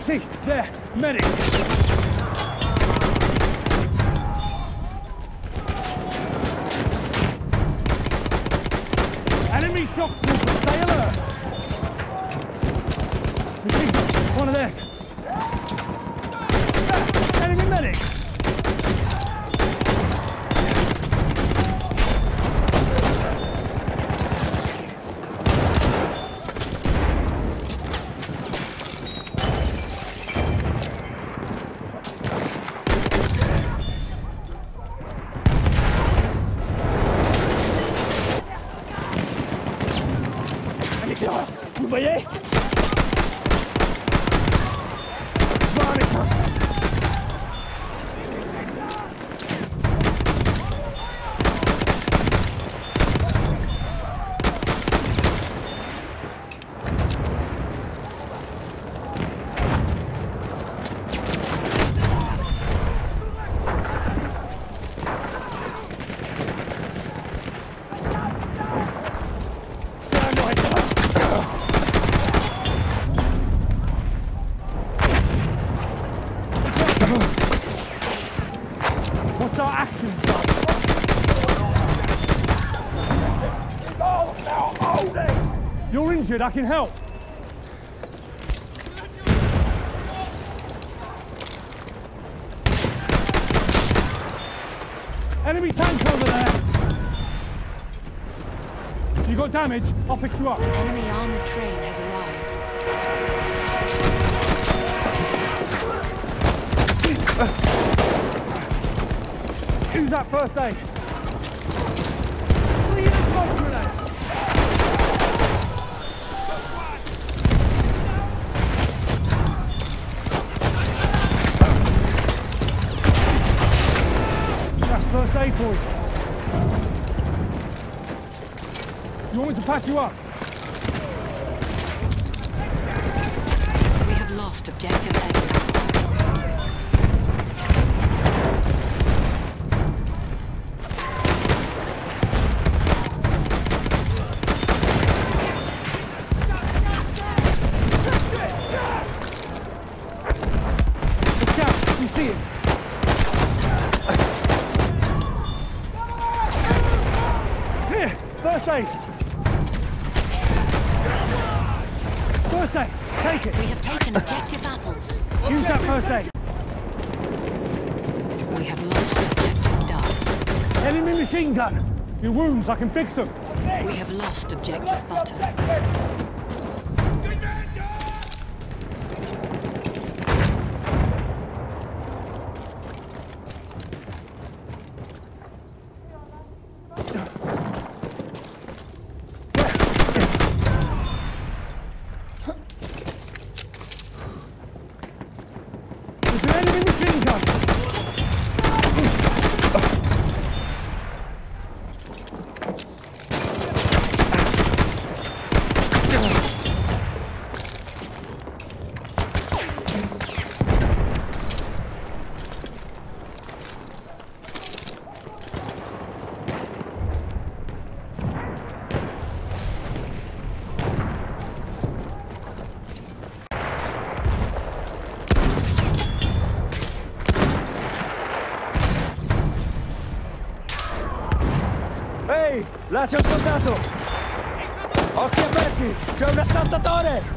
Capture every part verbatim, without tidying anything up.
see, there, medic. Enemy shock trooper, stay alert. Machine gun, one of theirs. Enemy medic. Vous voyez? Je vois un médecin. What's our action, son? You're injured, I can help. Enemy tank over there. If you got damage, I'll fix you up. Enemy armored train has arrived. Use that first aid. Clear the smoke grenade. That's first aid for you. Do you want me to patch you up? We have lost objective area. You see him? Here, first aid. First aid, take it. We have taken objective apples. Use that first aid. We have lost objective dark. Enemy machine gun. Your wounds, I can fix them. We have lost objective butter. There's an enemy machine gun. Ehi, là c'è un soldato! Occhi aperti! C'è un assaltatore!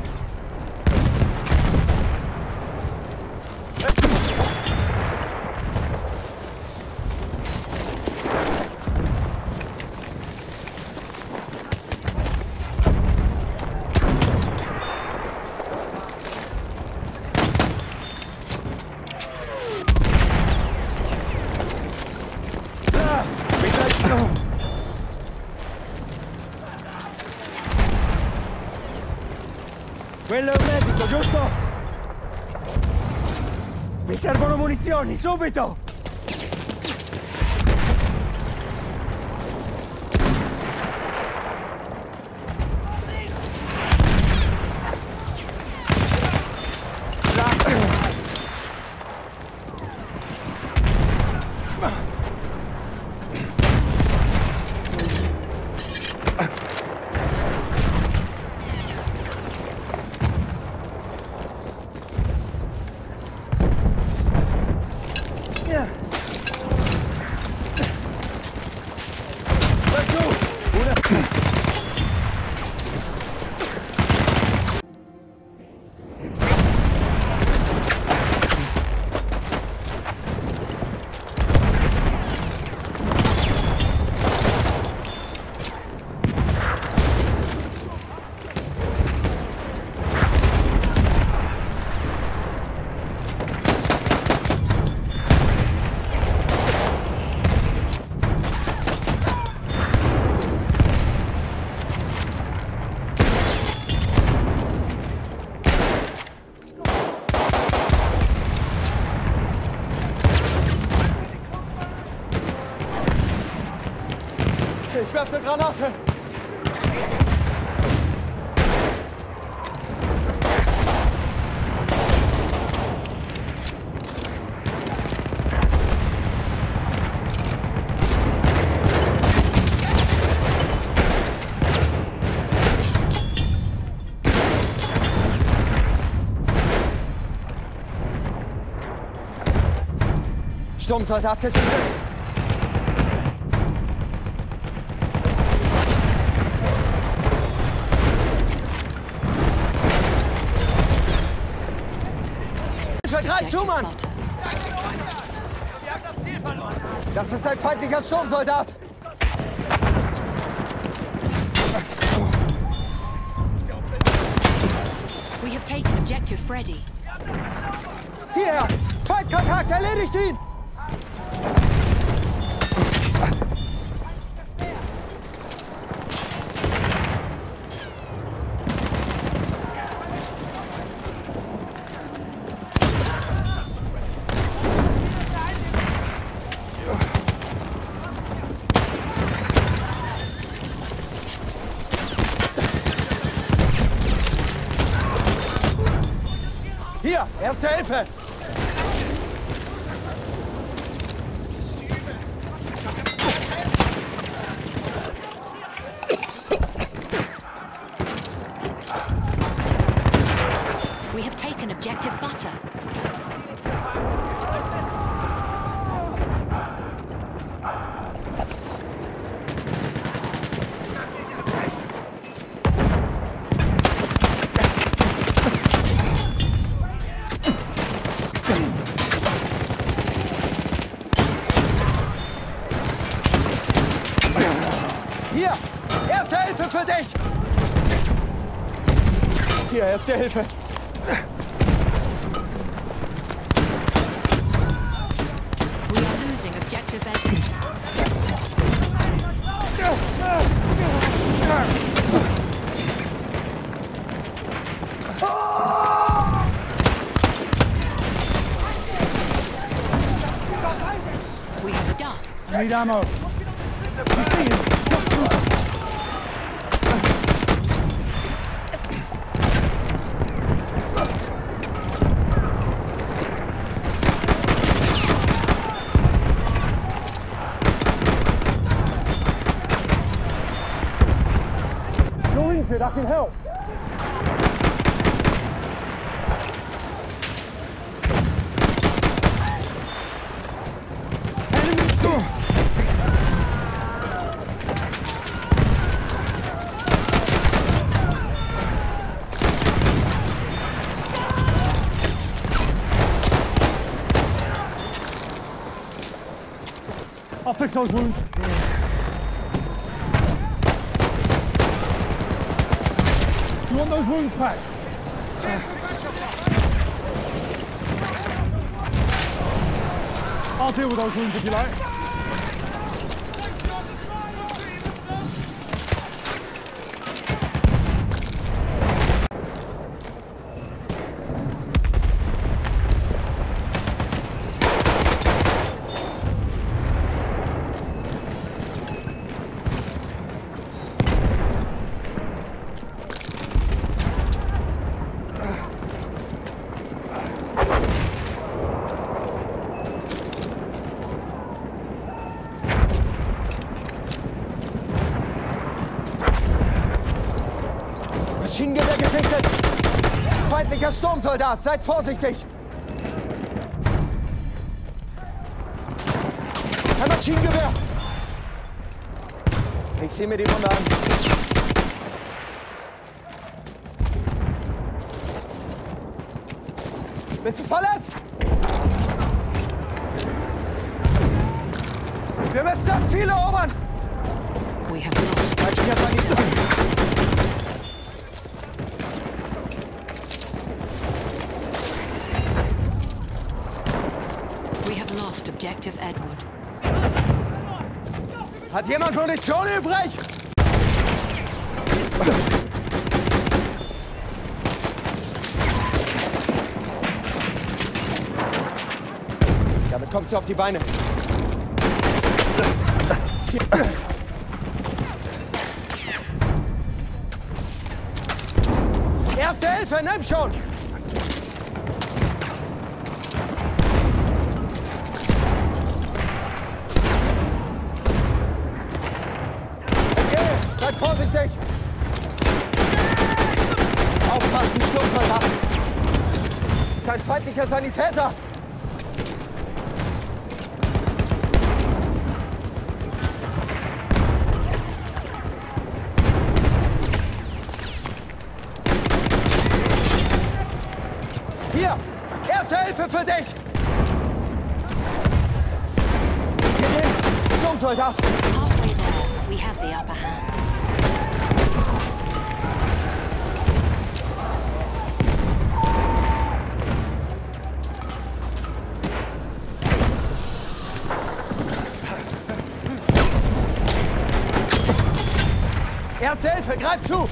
Là! Mi dai... Quello è un medico, giusto? Mi servono munizioni, subito! Ich werfe eine Granate. Sturmsoldat gesichtet. Greif zu, Mann! Das ist ein feindlicher Sturmsoldat! We have taken objective Freddy. Hierher! Feindkontakt! Erledigt ihn! Hier, Erste Hilfe! We have taken objective butter. Hier! Erste Hilfe für dich! Hier, Erste Hilfe! We are losing objective Edward. We have a duff. Need ammo. You see him? You're injured, I can help. I'll fix those wounds. You want those wounds patched? I'll deal with those wounds if you like. Maschinengewehr gesichtet! Feindlicher Sturmsoldat, seid vorsichtig! Ein Maschinengewehr! Ich sehe mir die Wunde an. Bist du verletzt? Wir müssen das Ziel erobern! We have lost. Feindlicher Sanitäter. We have lost objective Edward. Hat jemand Munition übrig? Damit kommst du auf die Beine. Erste Hilfe, nimm schon! Okay, seid vorsichtig! Aufpassen, Sturmsoldat! Das ist ein feindlicher Sanitäter! Hier! Erste Hilfe für dich! Hier hin! Sturmsoldat! Halfway there, we have the upper hand. Erste Hilfe, greif zu!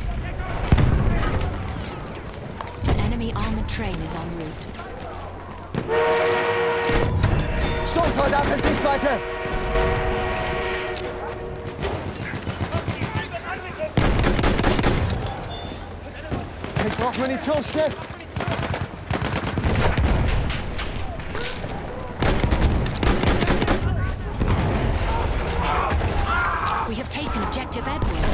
Enemy armored train is en route. Sturmsoldat in Sichtweite! Ich brauche Munition, schnell! We have taken objective Edward.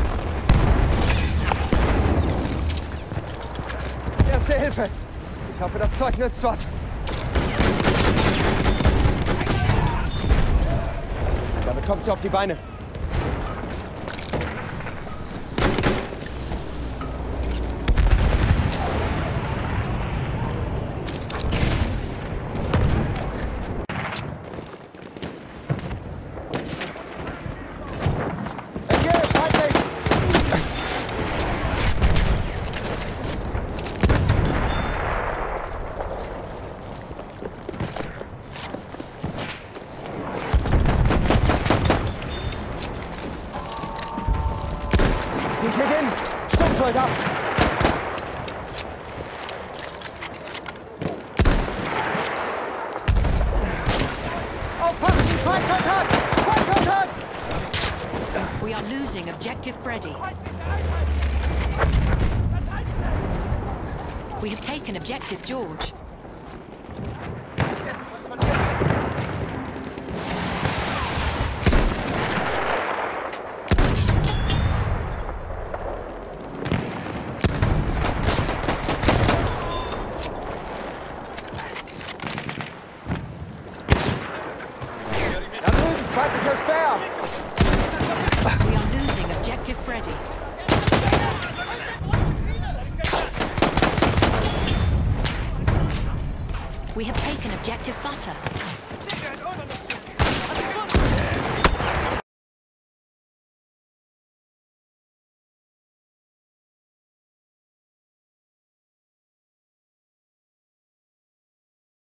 Erste Hilfe! Ich hoffe, das Zeug nützt was. Damit kommst du auf die Beine. Entgeh, feindlich! Zieht hier hin! Sturmsoldat! Aufpassen! Feindkontakt! Feindkontakt! We are losing objective Freddy. We have taken objective George. Da drüben! Feindlicher Speer! We are losing objective Freddy. We have taken objective Butter.